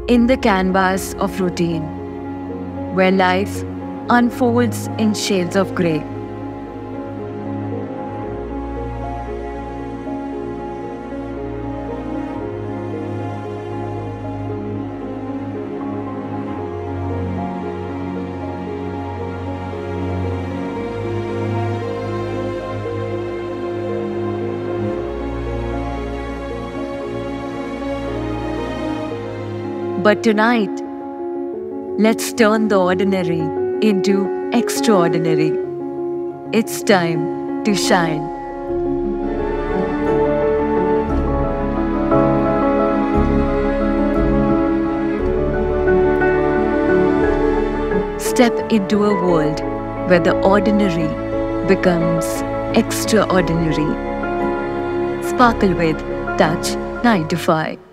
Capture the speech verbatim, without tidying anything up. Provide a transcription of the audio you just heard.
in the canvas of routine, where life unfolds in shades of grey. But tonight, let's turn the ordinary into extraordinary. It's time to shine. Step into a world where the ordinary becomes extraordinary. Sparkle with Touch nine to five.